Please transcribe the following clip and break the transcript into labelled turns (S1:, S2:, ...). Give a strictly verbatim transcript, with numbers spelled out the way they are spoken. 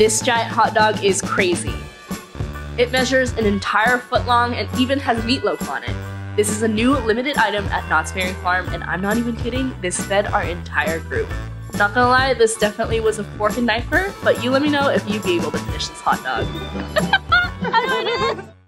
S1: This giant hot dog is crazy. It measures an entire foot long and even has meatloaf on it. This is a new limited item at Knott's Berry Farm, and I'm not even kidding, this fed our entire group. Not gonna lie, this definitely was a fork and knifer, but you let me know if you'd be able to finish this hot dog. I don't know.